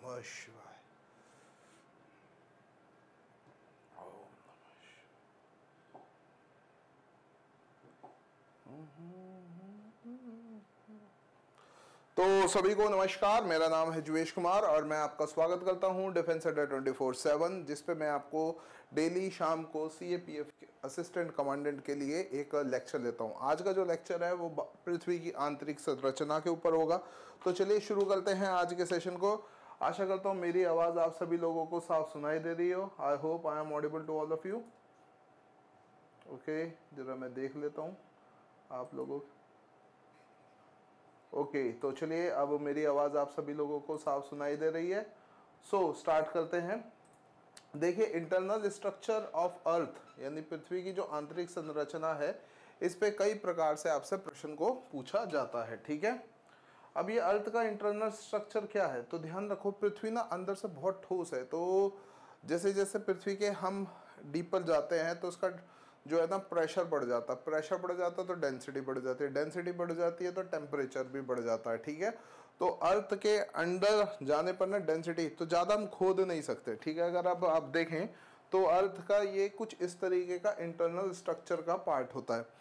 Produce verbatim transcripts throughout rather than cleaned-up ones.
नमः शिवाय। ओम नमः शिवाय। तो सभी को नमस्कार, मेरा नाम है जुवेश कुमार और मैं आपका स्वागत करता हूं डिफेंस अड्डा ट्वेंटी फोर सेवन, जिस पे मैं आपको डेली शाम को सी ए पी एफ के असिस्टेंट कमांडेंट के लिए एक लेक्चर लेता हूं। आज का जो लेक्चर है वो पृथ्वी की आंतरिक संरचना के ऊपर होगा। तो चलिए शुरू करते हैं आज के सेशन को। आशा करता हूँ मेरी आवाज़ आप सभी लोगों को साफ सुनाई दे रही हो। I hope I am audible to all of you. Okay, जरा मैं देख लेता हूँ आप लोगों। ओके okay, तो चलिए अब मेरी आवाज़ आप सभी लोगों को साफ सुनाई दे रही है। सो so, स्टार्ट करते हैं। देखिए, इंटरनल स्ट्रक्चर ऑफ अर्थ यानी पृथ्वी की जो आंतरिक संरचना है, इस पे कई प्रकार से आपसे प्रश्न को पूछा जाता है। ठीक है, अब ये अर्थ का इंटरनल स्ट्रक्चर क्या है, तो ध्यान रखो पृथ्वी ना अंदर से बहुत ठोस है। तो जैसे जैसे पृथ्वी के हम डीपर जाते हैं तो उसका जो है ना प्रेशर बढ़ जाता है, प्रेशर बढ़ जाता है तो डेंसिटी बढ़ जाती है, डेंसिटी बढ़ जाती है तो टेम्परेचर भी बढ़ जाता है। ठीक है, तो अर्थ के अंदर जाने पर ना डेंसिटी तो ज़्यादा हम खोद नहीं सकते। ठीक है, अगर अब आप देखें तो अर्थ का ये कुछ इस तरीके का इंटरनल स्ट्रक्चर का पार्ट होता है।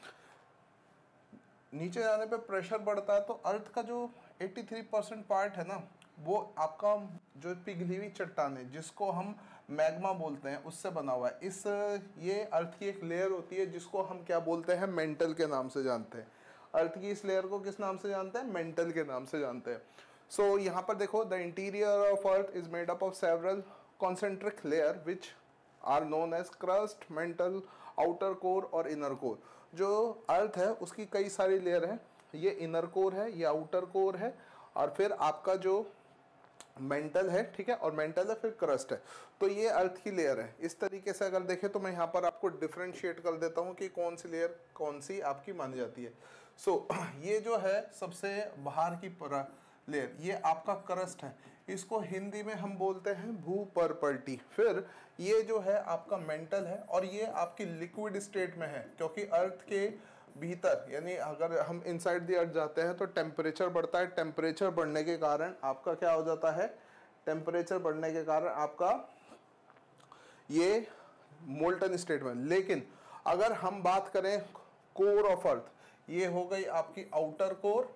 नीचे जाने पे प्रेशर बढ़ता है तो अर्थ का जो तिरासी परसेंट पार्ट है ना, वो आपका जो पिघली हुई चट्टान है जिसको हम मैग्मा बोलते हैं उससे बना हुआ है। इस ये अर्थ की एक लेयर होती है जिसको हम क्या बोलते हैं, मेंटल के नाम से जानते हैं। अर्थ की इस लेयर को किस नाम से जानते हैं, मेंटल के नाम से जानते हैं। सो so, यहाँ पर देखो, the interior of earth is made up of several concentric layer which are known as crust, mantle, outer core और इनर कोर। जो अर्थ है उसकी कई सारी लेयर है, ये इनर कोर है, ये आउटर कोर है और फिर आपका जो मेंटल है। ठीक है, और मेंटल है फिर क्रस्ट है। तो ये अर्थ की लेयर है। इस तरीके से अगर देखें तो मैं यहाँ पर आपको डिफरेंशिएट कर देता हूँ कि कौन सी लेयर कौन सी आपकी मानी जाती है। सो so, ये जो है सबसे बाहर की लेयर, ये आपका क्रस्ट है। इसको हिंदी में हम बोलते हैं भूपर्पल्टी। फिर ये जो है आपका मेंटल है और ये आपकी लिक्विड स्टेट में है, क्योंकि अर्थ के भीतर यानी अगर हम इनसाइड द अर्थ जाते हैं तो टेम्परेचर बढ़ता है। टेम्परेचर बढ़ने के कारण आपका क्या हो जाता है, टेम्परेचर बढ़ने के कारण आपका ये मोल्टन स्टेट में। लेकिन अगर हम बात करें कोर ऑफ अर्थ, ये हो गई आपकी आउटर कोर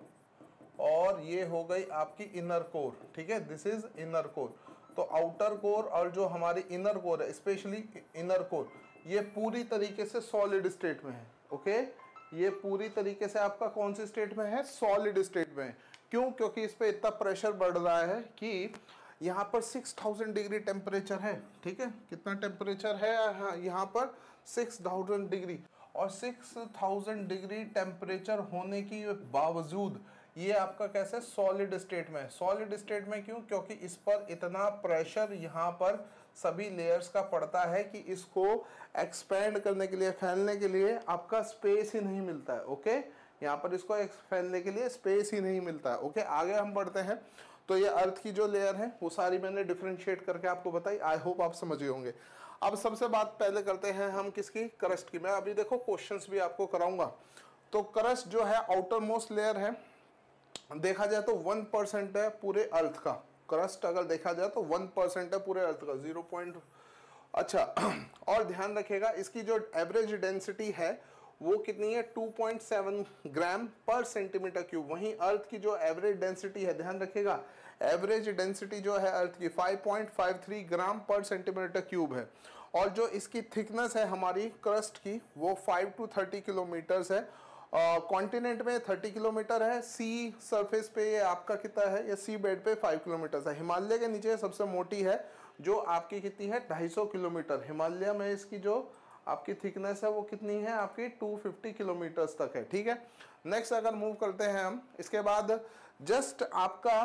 और ये हो गई आपकी इनर कोर। ठीक है, दिस इज इनर कोर। तो आउटर कोर और जो हमारी इनर कोर है, स्पेशली इनर कोर, ये पूरी तरीके से सॉलिड स्टेट में है। ओके, ये पूरी तरीके से आपका कौन सी स्टेट में है, सॉलिड स्टेट में है। क्यों? क्योंकि इस पे इतना प्रेशर बढ़ रहा है कि यहाँ पर सिक्स थाउजेंड डिग्री टेम्परेचर है। ठीक है, कितना टेम्परेचर है यहाँ पर, सिक्स थाउजेंड डिग्री। और सिक्स थाउजेंड डिग्री टेम्परेचर होने के बावजूद ये आपका कैसे सॉलिड स्टेट में है। सॉलिड स्टेट में क्यों? क्योंकि इस पर इतना प्रेशर यहाँ पर सभी लेयर्स का पड़ता है कि इसको एक्सपेंड करने के लिए, फैलने के लिए आपका स्पेस ही नहीं मिलता है। ओके, यहाँ पर इसको फैलने के लिए स्पेस ही नहीं मिलता है। ओके, आगे हम बढ़ते हैं। तो ये अर्थ की जो लेयर है वो सारी मैंने डिफरेंशिएट करके आपको बताई। आई होप आप समझ गए होंगे। अब सबसे बात पहले करते हैं हम किसकी, क्रस्ट की। मैं अभी देखो क्वेश्चंस भी आपको कराऊंगा। तो क्रस्ट जो है आउटर मोस्ट लेयर है, देखा जाए तो वन परसेंट है पूरे अर्थ का। क्रस्ट अगर देखा जाए तो वन परसेंट है पूरे अर्थ का, जीरो पॉइंट। अच्छा, और ध्यान रखिएगा इसकी जो एवरेज डेंसिटी है वो कितनी है, टू पॉइंट सेवन ग्राम पर सेंटीमीटर क्यूब। वहीं अर्थ की जो एवरेज डेंसिटी है, ध्यान रखिएगा, एवरेज डेंसिटी जो है अर्थ की five point five three gram पर सेंटीमीटर क्यूब है। और जो इसकी थिकनेस है हमारी क्रस्ट की वो फाइव टू थर्टी किलोमीटर्स है। कॉन्टिनेंट uh, में थर्टी किलोमीटर है, सी सरफेस पे ये आपका कितना है, ये सी बेड पे फाइव किलोमीटर है। हिमालय के नीचे सबसे मोटी है जो आपकी कितनी है, ढाई सौ किलोमीटर। हिमालय में इसकी जो आपकी थिकनेस है वो कितनी है, आपकी टू फिफ्टी किलोमीटर्स तक है। ठीक है, नेक्स्ट अगर मूव करते हैं हम, इसके बाद जस्ट आपका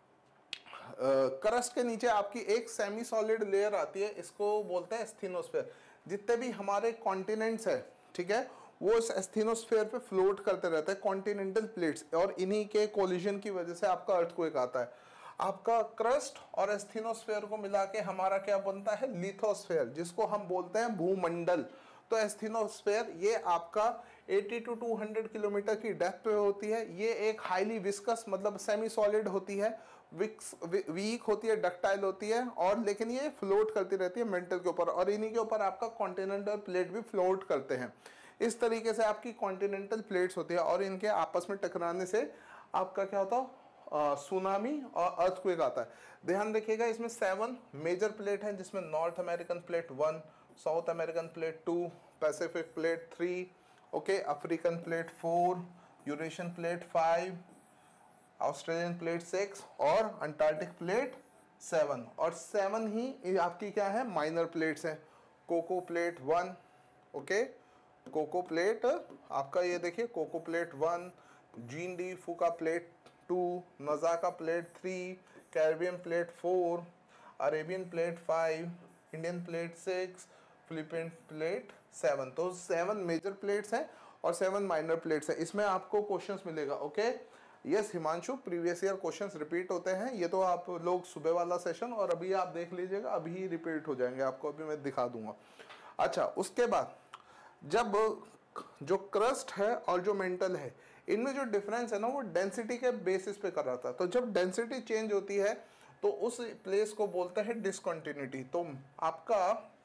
क्रस्ट uh, के नीचे आपकी एक सेमी सॉलिड लेयर आती है, इसको बोलते हैं एस्थेनोस्फेयर। जितने भी हमारे कॉन्टिनेंट्स है, ठीक है, वो इस एस्थेनोस्फेयर पे फ्लोट करते रहते हैं, कॉन्टिनेंटल प्लेट्स, और इन्हीं के कोलिजन की वजह से आपका अर्थक्वेक आता है। आपका क्रस्ट और एस्थेनोस्फेयर को मिला के हमारा क्या बनता है, लिथोस्फेयर, जिसको हम बोलते हैं भूमंडल। तो एस्थेनोस्फेयर ये आपका अस्सी टू दो सौ किलोमीटर की डेप्थ पे होती है। ये एक हाईली विस्कस मतलब सेमी सॉलिड होती है, वीक होती है, डक्टाइल होती है, और लेकिन ये फ्लोट करती रहती है मेंटल के ऊपर, और इन्हीं के ऊपर आपका कॉन्टिनेंटल प्लेट भी फ्लोट करते हैं। इस तरीके से आपकी कॉन्टिनेंटल प्लेट्स होती है, और इनके आपस में टकराने से आपका क्या होता है, सुनामी और अर्थक्वेक आता है। ध्यान रखिएगा, इसमें सेवन मेजर प्लेट हैं, जिसमें North American plate one, South American plate two, Pacific plate three, okay, African plate four, Eurasian plate five, Australian plate six और अंटार्कटिक प्लेट सेवन। और सेवन ही आपकी क्या है, माइनर प्लेट्स हैं। Cocos plate one, okay, Cocos plate आपका ये देखिए, Cocos plate one, Juan de Fuca plate two, Nazca plate three, Caribbean plate four, Arabian plate five, Indian plate six, Philippine plate seven. तो seven major plates हैं और seven minor plates हैं। इसमें आपको questions मिलेगा, okay. Yes Himanshu, previous year questions repeat होते हैं। ये तो आप लोग सुबह वाला सेशन और अभी आप देख लीजिएगा, अभी रिपीट हो जाएंगे आपको, अभी मैं दिखा दूंगा। अच्छा, उसके बाद जब जो क्रस्ट है और जो मेंटल है, इनमें जो डिफरेंस है ना, वो डेंसिटी के बेसिस पे कर रहा था। तो जब डेंसिटी चेंज होती है तो उस प्लेस को बोलते हैं डिसकंटिन्यूटी। तो आपका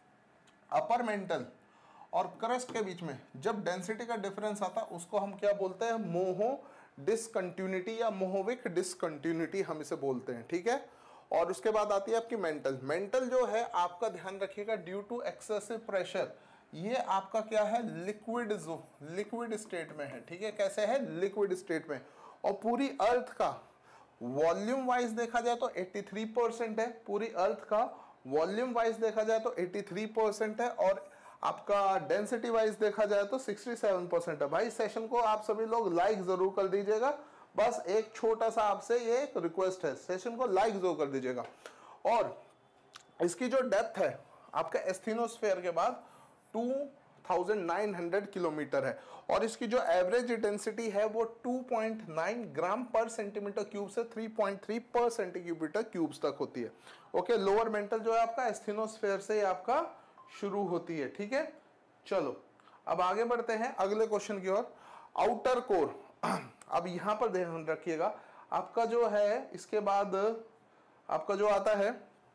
अपर मेंटल और क्रस्ट के बीच में जब डेंसिटी का डिफरेंस आता है, उसको हम क्या बोलते हैं, मोहो डिसकंटिन्यूटी या मोहोविक डिसकंटिन्यूटी हम इसे बोलते हैं, ठीक है। और उसके बाद आती है आपकी मेंटल। मेंटल जो है आपका, ध्यान रखिएगा, ड्यू टू एक्सेसिव प्रेशर, ये आपका क्या है, लिक्विड जो लिक्विड स्टेट में है, ठीक है। कैसे है, लिक्विड स्टेट में। और पूरी अर्थ का वॉल्यूम वाइज देखा जाए तो तिरासी परसेंट है, पूरी अर्थ का वॉल्यूम वाइज देखा जाए तो तिरासी परसेंट है, और आपका डेंसिटी वाइज देखा जाए तो सड़सठ परसेंट है। भाई सेशन को आप सभी लोग लाइक जरूर कर दीजिएगा, बस एक छोटा सा आपसे ये एक रिक्वेस्ट है, सेशन को लाइक जरूर कर दीजिएगा। और इसकी जो डेप्थ है आपका एस्थेनोस्फेयर के बाद उनतीस सौ किलोमीटर है, और इसकी जो एवरेज डेंसिटी है वो दो पॉइंट नौ ग्राम पर सेंटीमीटर क्यूब से तीन पॉइंट तीन पर सेंटीमीटर क्यूब्स तक होती है, ओके। लोअर मेंटल जो है आपका एस्थेनोस्फेयर से आपका शुरू होती है, ठीक है। चलो अब आगे बढ़ते हैं अगले क्वेश्चन की ओर। आउटर कोर, अब यहां पर ध्यान रखिएगा, आपका जो है इसके बाद आपका जो आता है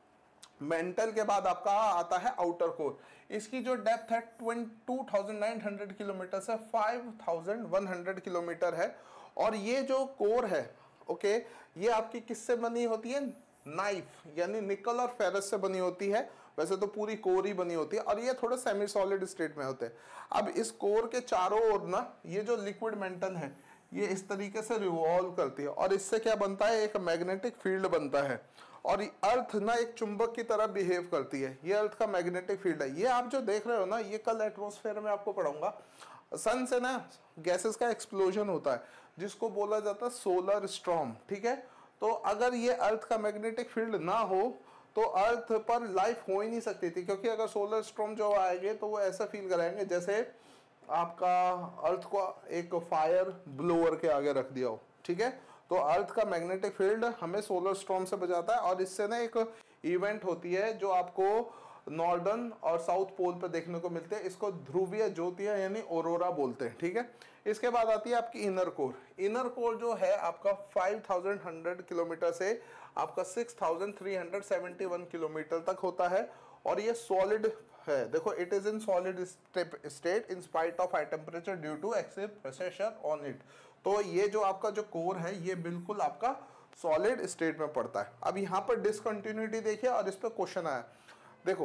मेंटल के बाद आपका आता है आउटर कोर। इसकी जो डेप्थ है बाईस हज़ार नौ सौ किलोमीटर से पाँच हज़ार एक सौ किलोमीटर है, और ये जो कोर है, ओके, ये आपकी किससे बनी होती है, नाइफ यानी निकल और फेरस से बनी होती है। वैसे तो पूरी कोर ही बनी होती है, और ये थोड़ा सेमी सॉलिड स्टेट में होते हैं। अब इस कोर के चारों ओर ना ये जो लिक्विड मेंटल है, ये इस तरीके से रिवॉल्व करती है, और इससे क्या बनता है, एक मैग्नेटिक फील्ड बनता है, और अर्थ ना एक चुंबक की तरह बिहेव करती है। ये अर्थ का मैग्नेटिक फील्ड है। ये आप जो देख रहे हो ना, ये कल एटमॉस्फेयर में आपको पढ़ाऊंगा। सन से ना गैसेस का एक्सप्लोजन होता है, जिसको बोला जाता है सोलर स्टॉर्म, ठीक है। तो अगर ये अर्थ का मैग्नेटिक फील्ड ना हो तो अर्थ पर लाइफ हो ही नहीं सकती थी, क्योंकि अगर सोलर स्टॉर्म जो आएंगे तो वो ऐसा फील कराएंगे जैसे आपका अर्थ को एक फायर ब्लोअर के आगे रख दिया हो, ठीक है। तो अर्थ का मैग्नेटिक फील्ड हमें सोलर स्टॉर्म से बचाता है, और इससे ना एक इवेंट होती है जो आपको नॉर्दर्न और साउथ पोल पर देखने को मिलते हैं। इसको ध्रुवीय ज्योतियां यानी ऑरोरा बोलते हैं, ठीक है। इसके बाद आती है आपकी इनर कोर। इनर कोर जो है आपका पाँच हज़ार एक सौ किलोमीटर से आपका छह हज़ार तीन सौ इकहत्तर किलोमीटर तक होता है, और ये सॉलिड है। देखो, it is in solid state in spite of high temperature due to excessive pressure on it. तो ये जो आपका जो कोर है, ये बिल्कुल आपका सॉलिड स्टेट में पड़ता है। अब यहाँ पर डिसकंटिन्यूटी देखिए, और इस पर क्वेश्चन आया। देखो,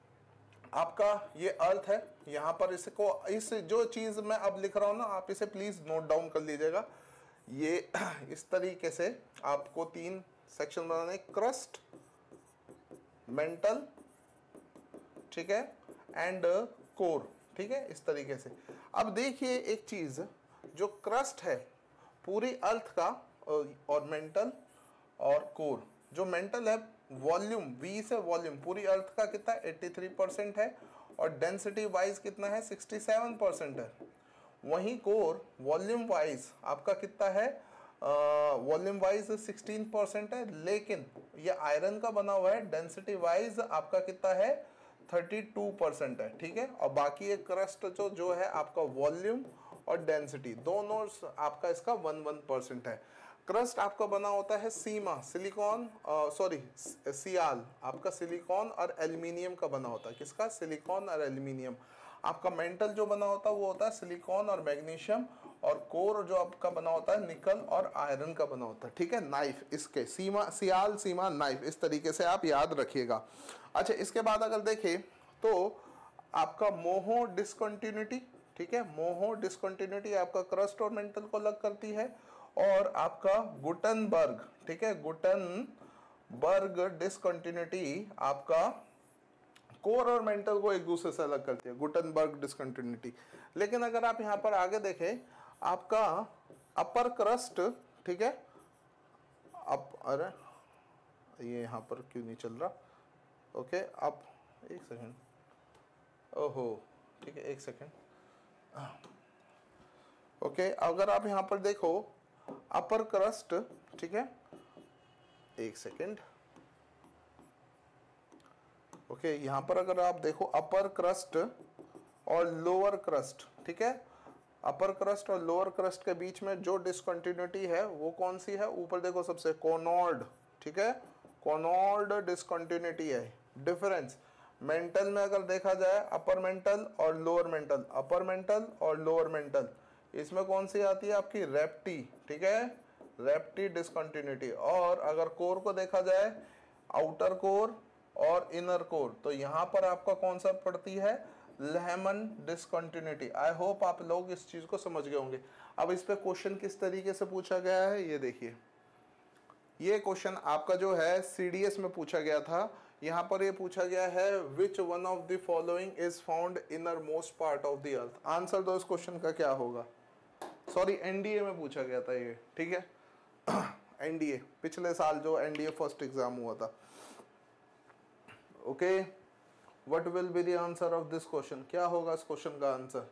आपका ये अर्थ है, यहाँ पर इसको इस जो चीज मैं अब लिख रहा हूँ ना, आप इसे प्लीज नोट डाउन कर लीजिएगा। ये इस तरीके से आपको तीन सेक्शन बनाने, क्रस्ट, मेंटल, ठीक है, एंड कोर, ठीक है, इस तरीके से। अब देखिए एक चीज, जो क्रस्ट है पूरी अर्थ का, और मेंटल और कोर, जो मेंटल है वॉल्यूम, वी से वॉल्यूम पूरी अर्थ का कितना तिरासी परसेंट है, और डेंसिटी वाइज कितना है सड़सठ परसेंट है। वहीं कोर वॉल्यूम वाइज आपका कितना है, वॉल्यूम वाइज सोलह परसेंट है, लेकिन ये आयरन का बना हुआ है, डेंसिटी वाइज आपका कितना है बत्तीस परसेंट है, ठीक है। और बाकी एक क्रस्ट जो जो है आपका वॉल्यूम और डेंसिटी दोनों आपका इसका वन वन परसेंट है। क्रस्ट आपका बना होता है सीमा सिलिकॉन सॉरी सियाल आपका सिलिकॉन और एल्यूमिनियम का बना होता है। किसका? सिलिकॉन और एल्यूमिनियम। आपका मेंटल जो बना होता है वो होता है सिलिकॉन और मैग्नीशियम, और कोर जो आपका बना होता है निकल और आयरन का बना होता है। ठीक है, नाइफ इसके सीमा सियाल सीमा नाइफ, इस तरीके से आप याद रखिएगा। अच्छा, इसके बाद अगर देखें तो आपका मोहो डिसकंटिन्यूटी, ठीक है, मोहो डिसकंटिन्यूटी आपका क्रस्ट और मेंटल को अलग करती है, और आपका गुटनबर्ग, ठीक है, गुटनबर्ग डिसकंटिन्यूटी आपका कोर और मेंटल को एक दूसरे से अलग करती है, गुटनबर्ग डिसकंटिन्यूटी। लेकिन अगर आप यहाँ पर आगे देखें आपका अपर क्रस्ट, ठीक है, अप अरे ये यहाँ पर क्यों नहीं चल रहा, ओके अब एक सेकंड, ओहो ठीक है एक सेकंड, ओके अगर आप यहाँ पर देखो अपर क्रस्ट, ठीक है, एक सेकंड, ओके okay, यहाँ पर अगर आप देखो अपर क्रस्ट और लोअर क्रस्ट, ठीक है, अपर क्रस्ट और लोअर क्रस्ट के बीच में जो डिसकंटिन्यूटी है वो कौन सी है? ऊपर देखो सबसे कॉनॉर्ड, ठीक है, कॉनॉर्ड डिसकंटिन्यूटी है। डिफरेंस मेंटल में अगर देखा जाए अपर मेंटल और लोअर मेंटल, अपर मेंटल और लोअर मेंटल, इसमें कौन सी आती है आपकी? रेप्टी, ठीक है, रेप्टी डिसकंटिन्यूटी। और अगर कोर को देखा जाए आउटर कोर और इनर कोर, तो यहाँ पर आपका कौन सा पड़ती है? Lehmann discontinuity. आई होप आप लोग इस चीज को समझ गए होंगे। अब इस पे क्वेश्चन किस तरीके से पूछा गया है ये देखिए, ये क्वेश्चन आपका जो है सीडीएस में पूछा गया था। यहाँ पर ये पूछा गया है which one of the following is found innermost part of the earth. Answer दो इस क्वेश्चन का क्या होगा? सॉरी एनडीए में पूछा गया था ये, ठीक है, एनडीए पिछले साल जो एनडीए फर्स्ट एग्जाम हुआ था। Okay, what will be the answer of this question? क्या होगा इस क्वेश्चन का आंसर?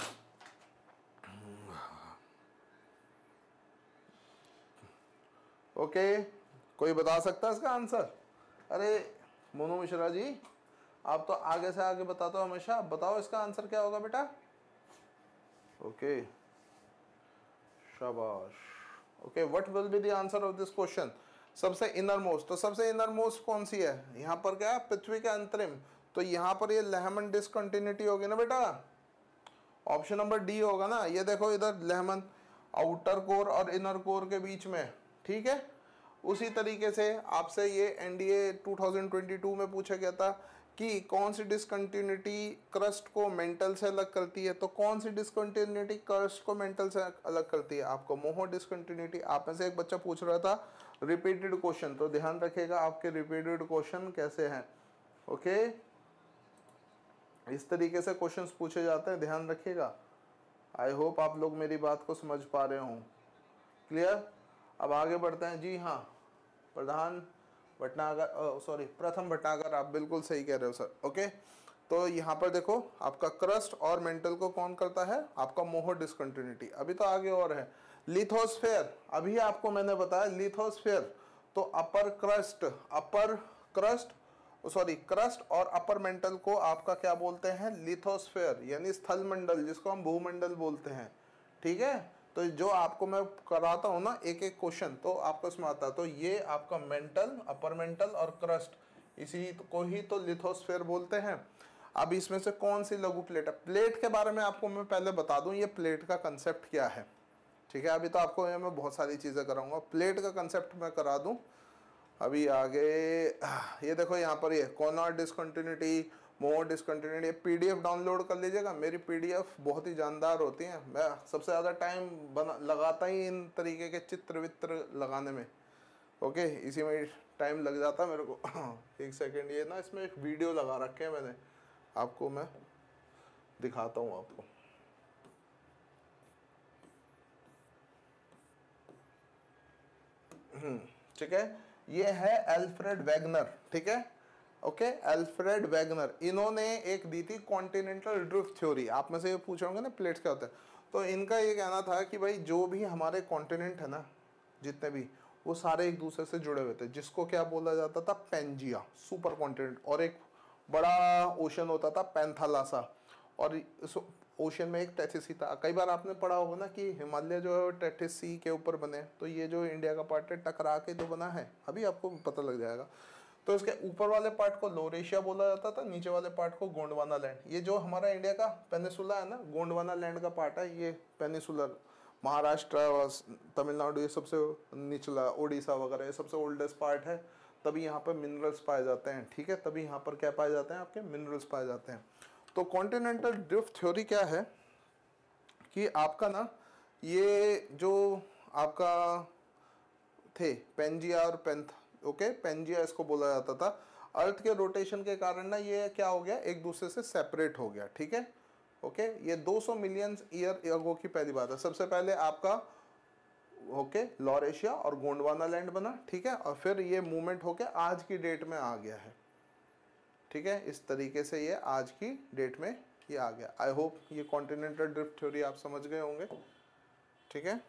ओके okay, कोई बता सकता है इसका आंसर? अरे मोनू मिश्रा जी आप तो आगे से आगे बताते हो हमेशा, बताओ इसका आंसर क्या होगा बेटा? Okay okay. शाबाश। Okay, what will be the answer of this question? सबसे इनर मोस्ट, तो सबसे इनर मोस्ट कौन सी है? यहाँ पर क्या? पृथ्वी के अंतरिम, तो यहाँ पर ये लेहमन डिसकंटिन्यूटी होगी ना बेटा, ऑप्शन नंबर डी होगा ना। ये देखो इधर लेहमन आउटर कोर और इनर कोर के बीच में, ठीक है। उसी तरीके से आपसे ये NDA two thousand twenty two में पूछा गया था कि कौन सी डिसकंटिन्यूटी क्रस्ट को मेंटल से अलग करती है, तो कौन सी डिसकंटिन्यूटी क्रस्ट को मेंटल से अलग करती है? आपको मोहो डिसकंटिन्यूटी। आप में से एक बच्चा पूछ रहा था रिपीटेड क्वेश्चन, तो ध्यान रखिएगा आपके रिपीटेड क्वेश्चन कैसे हैं। ओके, इस तरीके से क्वेश्चंस पूछे जाते हैं, ध्यान रखिएगा। आई होप आप लोग मेरी बात को समझ पा रहे हों। क्लियर? अब आगे बढ़ते हैं। जी हाँ, प्रधान भटनागर, सॉरी प्रथम भटनागर, आप बिल्कुल सही कह रहे हो सर। ओके, तो यहाँ पर देखो आपका क्रस्ट और मेंटल को कौन करता है? आपका मोहो डिसकंटिन्यूटी। अभी तो आगे और है लिथोस्फेयर, अभी आपको मैंने बताया लिथोस्फेयर, तो upper crust, upper crust sorry crust और अपर मेंटल को आपका क्या बोलते हैं? लिथोस्फेयर, यानी स्थल मंडल, जिसको हम भूमंडल बोलते हैं, ठीक है। तो जो आपको मैं कराता हूँ ना एक एक क्वेश्चन, तो आपको इसमें आता है। तो ये आपका मेंटल, अपर मेंटल और क्रस्ट, इसी को ही तो लिथोस्फेयर बोलते हैं। अब इसमें से कौन सी लघु प्लेट है? प्लेट के बारे में आपको मैं पहले बता दूं, ये प्लेट का कंसेप्ट क्या है, ठीक है। अभी तो आपको मैं बहुत सारी चीज़ें कराऊंगा, प्लेट का कंसेप्ट मैं करा दूं अभी आगे। ये देखो यहाँ पर ये Conrad discontinuity, Moho discontinuity, PDF download कर लीजिएगा। मेरी पीडीएफ बहुत ही जानदार होती हैं। मैं सबसे ज़्यादा टाइम बना लगाता ही इन तरीके के चित्र वित्र लगाने में। ओके, इसी में टाइम लग जाता है मेरे को। एक सेकेंड, ये ना इसमें एक वीडियो लगा रखे हैं मैंने, आपको मैं दिखाता हूँ आपको। ठीक है, ये है अल्फ्रेड वेगनर, ठीक है। ओके, अल्फ्रेड वेगनर, इन्होंने एक दी थी कॉन्टिनेंटल ड्रिफ्ट थ्योरी। आप में से ये पूछ होंगे ना प्लेट्स क्या होता है, तो इनका ये कहना था कि भाई जो भी हमारे कॉन्टिनेंट है ना, जितने भी, वो सारे एक दूसरे से जुड़े हुए थे, जिसको क्या बोला जाता था? Pangaea, supercontinent. और एक बड़ा ओशन होता था पैंथालासा, और ओशन में एक टेथिस सी था। कई बार आपने पढ़ा होगा ना कि हिमालय जो है टेथिस सी के ऊपर बने, तो ये जो इंडिया का पार्ट है टकरा के जो बना है, अभी आपको पता लग जाएगा। तो इसके ऊपर वाले पार्ट को लोरेशिया बोला जाता था, नीचे वाले पार्ट को गोंडवाना लैंड। ये जो हमारा इंडिया का पेनिसुला है ना, गोंडवाना लैंड का पार्ट है ये पेनिसुलर। महाराष्ट्र और तमिलनाडु ये सबसे निचला, उड़ीसा वगैरह ये सबसे ओल्डेस्ट पार्ट है, तभी यहाँ पर मिनरल्स पाए जाते हैं। ठीक है, तभी यहाँ पर क्या पाए जाते हैं, आपके मिनरल्स पाए जाते हैं। तो कॉन्टिनेंटल ड्रिफ्ट थ्योरी क्या है कि आपका ना ये जो आपका थे पेंजिया और पेंथ, ओके पेंजिया इसको बोला जाता था। अर्थ के रोटेशन के कारण ना ये क्या हो गया, एक दूसरे से सेपरेट हो गया। ठीक है, ओके ये दो सौ मिलियन ईयर अगो की पहली बात है। सबसे पहले आपका ओके लॉरेशिया और गोंडवाना लैंड बना। ठीक है, और फिर ये मूवमेंट होके आज की डेट में आ गया है। ठीक है, इस तरीके से ये आज की डेट में ये आ गया। आई होप ये कॉन्टिनेंटल ड्रिफ्ट थ्योरी आप समझ गए होंगे। ठीक है,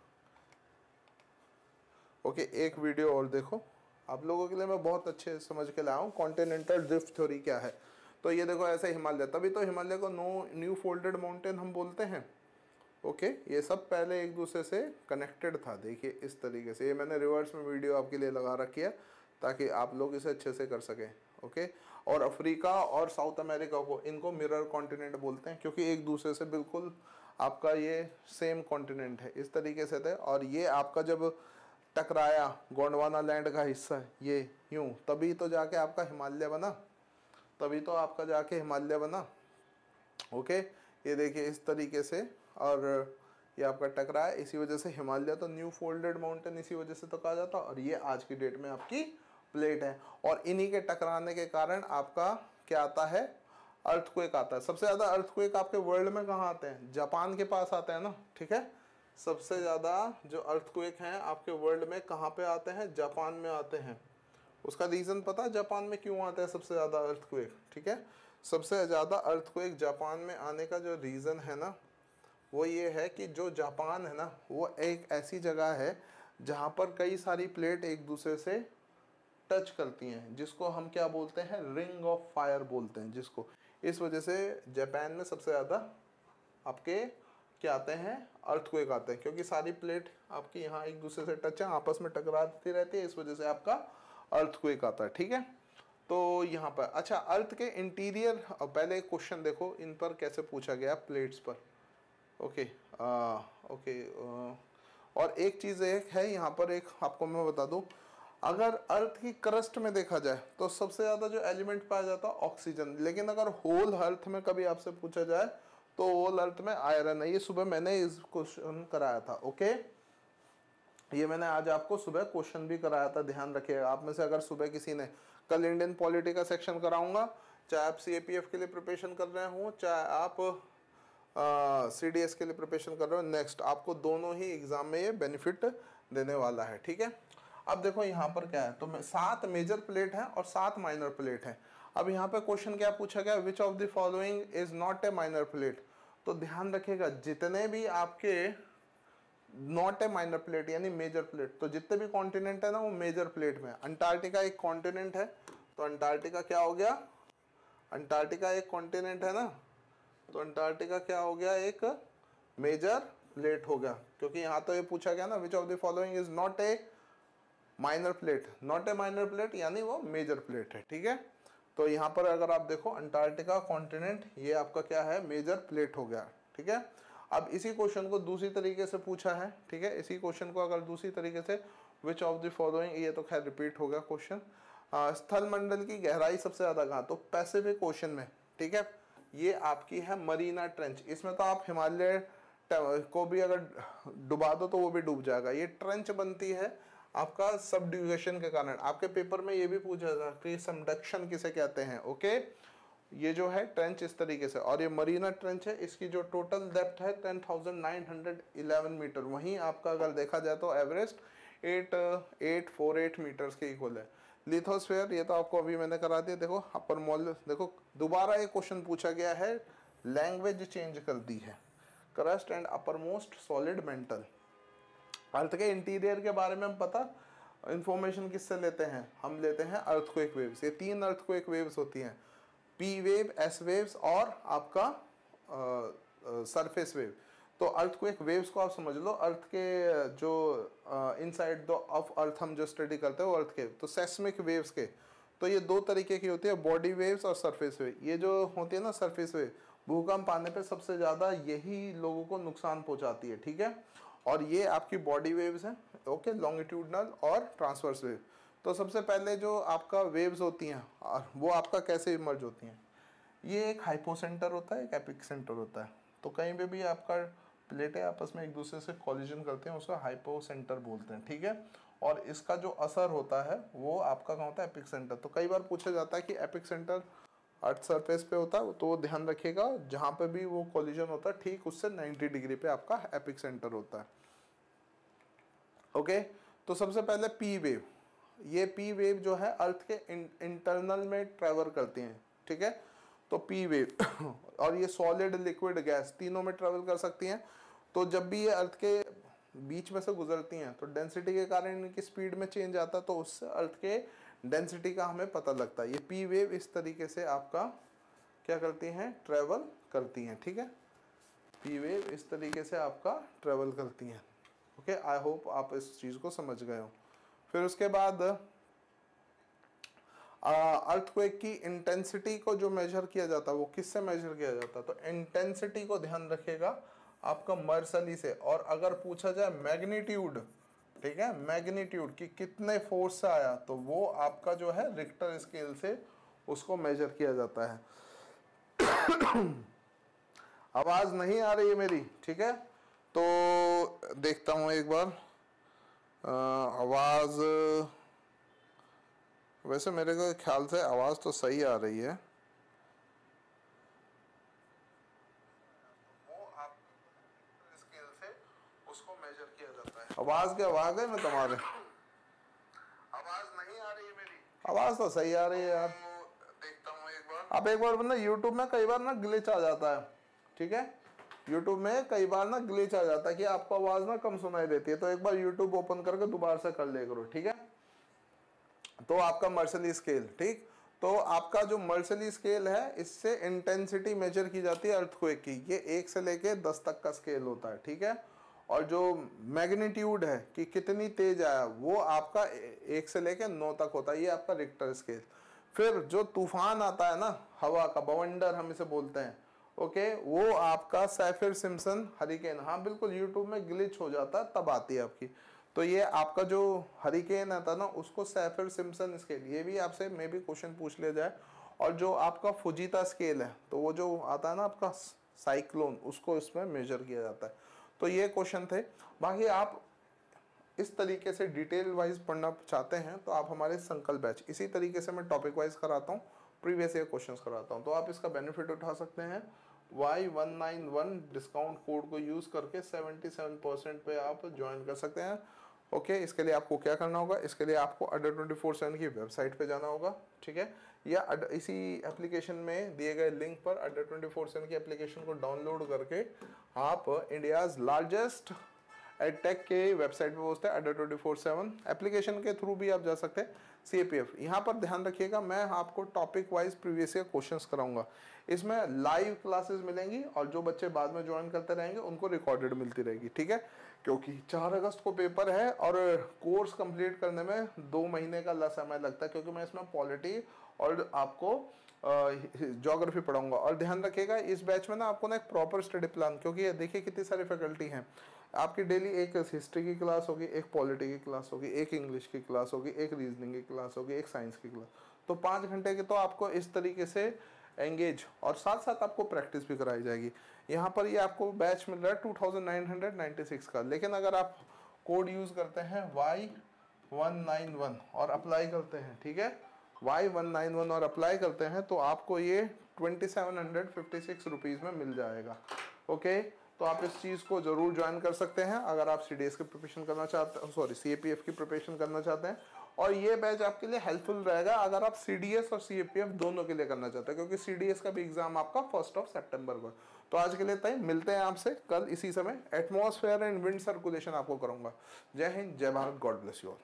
ओके एक वीडियो और देखो, आप लोगों के लिए मैं बहुत अच्छे समझ के लाया हूँ कॉन्टिनेंटल ड्रिफ्ट थ्योरी क्या है। तो ये देखो ऐसे हिमालय, तभी तो हिमालय को नो न्यू फोल्डेड माउंटेन हम बोलते हैं। ओके ये सब पहले एक दूसरे से कनेक्टेड था। देखिए इस तरीके से, ये मैंने रिवर्स में वीडियो आपके लिए लगा रखी है ताकि आप लोग इसे अच्छे से कर सकें। ओके और अफ्रीका और साउथ अमेरिका को, इनको मिरर कॉन्टिनेंट बोलते हैं क्योंकि एक दूसरे से बिल्कुल आपका ये सेम कॉन्टिनेंट है, इस तरीके से थे। और ये आपका जब टकराया गोंडवाना लैंड का हिस्सा ये यूं, तभी तो जाके आपका हिमालय बना, तभी तो आपका जाके हिमालय बना। ओके ये देखिए इस तरीके से, और ये आपका टकराया, इसी वजह से हिमालय तो न्यू फोल्डेड माउंटेन इसी वजह से तो कहा जाता है। और ये आज की डेट में आपकी प्लेट है, और इन्हीं के टकराने के कारण आपका क्या आता है, अर्थक्वेक आता है। सबसे ज़्यादा अर्थक्वेक आपके वर्ल्ड में कहाँ आते हैं, जापान के पास आते हैं ना। ठीक है, सबसे ज़्यादा जो अर्थक्वेक हैं आपके वर्ल्ड में कहाँ पे आते हैं, जापान में आते हैं। उसका रीज़न पता है जापान में क्यों आता है सबसे ज़्यादा अर्थक्वेक। ठीक है, सबसे ज़्यादा अर्थक्वेक जापान में आने का जो रीज़न है ना, वो ये है कि जो जापान है ना वो एक ऐसी जगह है जहाँ पर कई सारी प्लेट एक दूसरे से टच करती हैं, जिसको हम क्या बोलते हैं, रिंग ऑफ फायर बोलते हैं जिसको। इस वजह से जापान में सबसे ज़्यादा आपके क्या आते हैं, अर्थक्वेक आते हैं, क्योंकि सारी प्लेट आपकी यहाँ एक दूसरे से टच है, आपस में टकराती रहती है, इस वजह से आपका अर्थक्वेक आता है। ठीक है, तो यहाँ पर अच्छा अर्थ के इंटीरियर, पहले एक क्वेश्चन देखो इन पर कैसे पूछा गया प्लेट्स पर। ओके आ, ओके आ, और एक चीज़ एक है यहाँ पर, एक आपको मैं बता दूँ, अगर अर्थ की क्रस्ट में देखा जाए तो सबसे ज़्यादा जो एलिमेंट पाया जाता है ऑक्सीजन, लेकिन अगर होल अर्थ में कभी आपसे पूछा जाए तो होल अर्थ में आयरन है। ये सुबह मैंने इस क्वेश्चन कराया था। ओके ये मैंने आज आपको सुबह क्वेश्चन भी कराया था, ध्यान रखिएगा। आप में से अगर सुबह किसी ने, कल इंडियन पॉलिटी का सेक्शन कराऊंगा, चाहे आप सी ए पी एफ के लिए प्रिपरेशन कर रहे हो, चाहे आप सी डी एस के लिए प्रिपरेशन कर रहे हो, नेक्स्ट आपको दोनों ही एग्जाम में ये बेनिफिट देने वाला है। ठीक है, अब देखो यहाँ पर क्या है, तो सात मेजर प्लेट है और सात माइनर प्लेट है। अब यहाँ पे क्वेश्चन क्या पूछा गया, which of the following is not a minor plate. तो ध्यान रखिएगा जितने भी आपके नॉट ए माइनर प्लेट यानी मेजर प्लेट, तो जितने भी कॉन्टिनेंट है ना वो मेजर प्लेट में है। अंटार्कटिका एक कॉन्टिनेंट है, तो अंटार्कटिका क्या हो गया, अंटार्कटिका एक कॉन्टिनेंट है ना, तो अंटार्कटिका क्या हो गया, एक मेजर प्लेट हो गया। क्योंकि यहाँ तो ये पूछा गया ना, which of the following is not a minor plate, not a minor plate यानी वो मेजर प्लेट है। ठीक है, तो यहाँ पर अगर आप देखो अंटार्कटिका कॉन्टिनेंट ये आपका क्या है, मेजर प्लेट हो गया। ठीक है, अब इसी क्वेश्चन को दूसरी तरीके से पूछा है। ठीक है, इसी क्वेश्चन को अगर दूसरी तरीके से, विच ऑफ द फॉलोइंग, ये तो खैर रिपीट हो गया क्वेश्चन, स्थल मंडल की गहराई सबसे ज्यादा कहाँ, तो पैसिफिक ओशन में। ठीक है, ये आपकी है मरीना ट्रेंच। इसमें तो आप हिमालय को भी अगर डुबा दो तो वो भी डूब जाएगा। ये ट्रेंच बनती है आपका सबड्यूगेशन के कारण। आपके पेपर में ये भी पूछा था कि सबडक्शन किसे कहते हैं। ओके ये जो है ट्रेंच इस तरीके से, और ये मरीना ट्रेंच है, इसकी जो टोटल डेप्थ है ten thousand nine hundred eleven metre. वहीं आपका अगर देखा जाए तो Everest eight eight four eight metres के इक्वल है। लिथोस्फेयर ये तो आपको अभी मैंने करा दिया। देखो अपर मॉल, देखो दोबारा एक क्वेश्चन पूछा गया है, लैंग्वेज चेंज कर दी है। Crust and uppermost solid mantle. Earth के इंटीरियर के बारे में हम पता इंफॉर्मेशन किससे लेते हैं, हम लेते हैं अर्थक्वेक वेव्स। ये तीन अर्थक्वेक वेव्स होती हैं, पी वेव, एस वेव्स और आपका सरफेस वेव। तो अर्थक्वेक वेव्स को आप समझ लो, अर्थ के जो इनसाइड द ऑफ अर्थ हम जो स्टडी करते हैं वो अर्थ के, तो सेस्मिक वेव्स के, तो ये दो तरीके की होती है, बॉडी वेव्स और सरफेस वेव। ये जो होती है ना सरफेस वेव, भूकंप आने पे सबसे ज़्यादा यही लोगों को नुकसान पहुंचाती है, ठीक है। और ये आपकी बॉडी वेव्स हैं, ओके, लॉन्गिट्यूडनल और ट्रांसवर्स वेव। तो सबसे पहले जो आपका वेव्स होती हैं वो आपका कैसे इमर्ज होती हैं, ये एक हाइपोसेंटर होता है, एक एपिक सेंटर होता है। तो कहीं पे भी आपका प्लेटें आपस में एक दूसरे से कॉलिजन करते हैं, उसको हाइपोसेंटर बोलते हैं, ठीक है। और इसका जो असर होता है वो आपका कहाँ होता है, एपिक सेंटर। तो कई बार पूछा जाता है कि एपिक सेंटर अर्थ सरफेस पे होता है, तो ध्यान रखिएगा जहाँ पे भी वो कॉलिजन होता है ठीक उससे नब्बे डिग्री पे आपका एपिक सेंटर होता है, ओके। तो सबसे पहले पी वेव, ये पी वेव जो है अर्थ के इंटरनल में ट्रेवल करती हैं, ठीक है। तो पी वेव और ये सॉलिड, लिक्विड, गैस तीनों में ट्रेवल कर सकती हैं। तो जब भी ये अर्थ के बीच में से गुजरती हैं तो डेंसिटी के कारण इनकी स्पीड में चेंज आता है, तो उससे अर्थ के डेंसिटी का हमें पता लगता है। ये पी वेव इस तरीके से आपका क्या करती हैं, ट्रेवल करती हैं, ठीक है। पी वेव इस तरीके से आपका ट्रेवल करती हैं, ओके। आई होप आप इस चीज़ को समझ गए हो। फिर उसके बाद अर्थक्वेक की इंटेंसिटी को जो मेजर किया जाता है वो किससे मेजर किया जाता है, तो इंटेंसिटी को ध्यान रखिएगा आपका मर्सली से। और अगर पूछा जाए मैग्नीट्यूड, ठीक है, मैग्नीट्यूड कि कितने फोर्स से आया, तो वो आपका जो है रिक्टर स्केल से उसको मेजर किया जाता है। आवाज नहीं आ रही है मेरी, ठीक है। तो देखता हूं एक बार आ, आवाज, वैसे मेरे को ख्याल से आवाज तो सही आ रही है। वो आप स्केल से उसको मेजर किया जाता है। आवाज क्या आवाज है मैं तुम्हारे, आवाज नहीं आ रही है मेरी, आवाज तो सही आ रही है यार। देखता हूँ एक बार, अब एक बार ना यूट्यूब में कई बार ना ग्लिच आ जाता है, ठीक है। यूट्यूब में कई बार ना ग्लिच आ जाता है कि आपको आवाज ना कम सुनाई देती है, तो एक बार यूट्यूब ओपन करके दोबारा से कर ले करो, ठीक है। तो आपका मर्सली स्केल, ठीक, तो आपका जो मर्सली स्केल है इससे इंटेंसिटी मेजर की जाती है अर्थक्वेक की। ये एक से लेके दस तक का स्केल होता है, ठीक है। और जो मैग्नीट्यूड है कि कितनी तेज आया वो आपका एक से लेके नौ तक होता है, ये आपका रिक्टर स्केल। फिर जो तूफान आता है ना हवा का, बवंडर हम इसे बोलते हैं, ओके, वो आपका सैफिर सिम्पसन हरिकेन, हाँ बिल्कुल यूट्यूब में ग्लिच हो जाता है तब आती है आपकी। तो ये आपका जो हरिकेन आता ना उसको सैफिर सिम्पसन स्केल, ये भी आपसे मे भी क्वेश्चन पूछ लिया जाए। और जो आपका फुजीता स्केल है, तो वो जो आता है ना आपका साइक्लोन, उसको इसमें मेजर किया जाता है। तो ये क्वेश्चन थे। बाकी आप इस तरीके से डिटेल वाइज पढ़ना चाहते हैं तो आप हमारे संकल्प बैच, इसी तरीके से मैं टॉपिक वाइज कराता हूँ, प्रीवियस ईयर क्वेश्चंस कराता हूँ, तो आप इसका बेनिफिट उठा सकते हैं। Y one nine one discount code को यूज़ करके सतहत्तर परसेंट पे आप ज्वाइन कर सकते हैं, ओके okay, इसके लिए आपको क्या करना होगा, इसके लिए आपको अड्डा ट्वेंटी फोर सेवन की वेबसाइट पे जाना होगा, ठीक है, या इसी एप्लीकेशन में दिए गए लिंक पर अड्डा ट्वेंटी फोर सेवन की एप्लीकेशन को डाउनलोड करके आप इंडियाज़ लार्जेस्ट एडटेक के वेबसाइट पे पहुंचते हैं, Adda twenty four seven application के थ्रू भी आप जा सकते हैं। सी ए पी एफ, यहाँ पर ध्यान रखिएगा मैं आपको topic wise previous year questions कराऊंगा, इसमें लाइव क्लासेस मिलेंगी और जो बच्चे बाद में ज्वाइन करते रहेंगे उनको रिकॉर्डेड मिलती रहेगी, ठीक है। क्योंकि चार अगस्त को पेपर है और कोर्स कंप्लीट करने में दो महीने का समय लगता है, क्योंकि मैं इसमें पॉलिटी और आपको ज्योग्राफी पढ़ाऊंगा। और ध्यान रखिएगा इस बैच में ना आपको ना एक प्रॉपर स्टडी प्लान, क्योंकि ये देखिए कितनी सारी फैकल्टी हैं आपकी, डेली एक हिस्ट्री की क्लास होगी, एक पॉलिटी की क्लास होगी, एक इंग्लिश की क्लास होगी, एक रीजनिंग की क्लास होगी, एक साइंस की क्लास, तो पाँच घंटे की तो आपको इस तरीके से एंगेज, और साथ साथ आपको प्रैक्टिस भी कराई जाएगी। यहाँ पर ये आपको बैच मिल रहा है two thousand nine hundred ninety six का, लेकिन अगर आप कोड यूज़ करते हैं वाई वन नाइन वन और अप्लाई करते हैं, ठीक है, वाई वन नाइन वन और अप्लाई करते हैं तो आपको ये twenty seven hundred fifty six rupees में मिल जाएगा, ओके। तो आप इस चीज़ को ज़रूर ज्वाइन कर सकते हैं अगर आप सी डी एस की प्रिपरेशन करना चाहते हैं, sorry C A P F की प्रिपरेशन करना चाहते हैं। और ये बैच आपके लिए हेल्पफुल रहेगा अगर आप सी डी एस और सी ए पी एफ दोनों के लिए करना चाहते हैं, क्योंकि सी डी एस का भी एग्जाम आपका फर्स्ट ऑफ सितंबर को। तो आज के लिए तय, मिलते हैं आपसे कल इसी समय। एटमॉस्फेयर एंड विंड सर्कुलेशन आपको करूंगा। Jai Hind, Jai Bharat, God bless you all.